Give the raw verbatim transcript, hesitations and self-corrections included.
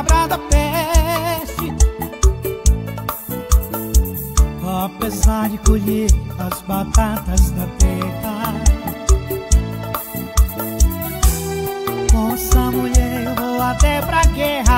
cabra da peste. Apesar de colher as batatas da terra, moça mulher, eu vou até pra guerra.